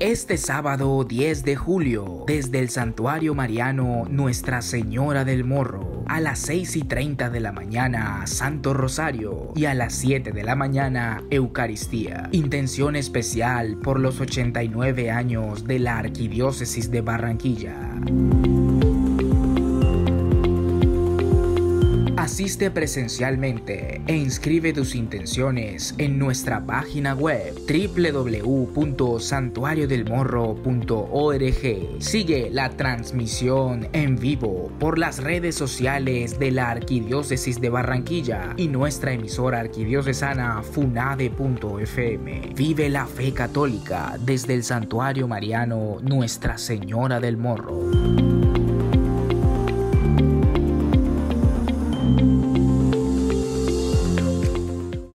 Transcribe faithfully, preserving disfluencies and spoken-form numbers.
Este sábado diez de julio, desde el Santuario Mariano Nuestra Señora del Morro, a las seis y treinta de la mañana, Santo Rosario, y a las siete de la mañana, Eucaristía. Intención especial por los ochenta y nueve años de la Arquidiócesis de Barranquilla. Asiste presencialmente e inscribe tus intenciones en nuestra página web doble u doble u doble u punto santuario del morro punto org. Sigue la transmisión en vivo por las redes sociales de la Arquidiócesis de Barranquilla y nuestra emisora arquidiocesana funade punto f m. Vive la fe católica desde el Santuario Mariano Nuestra Señora del Morro.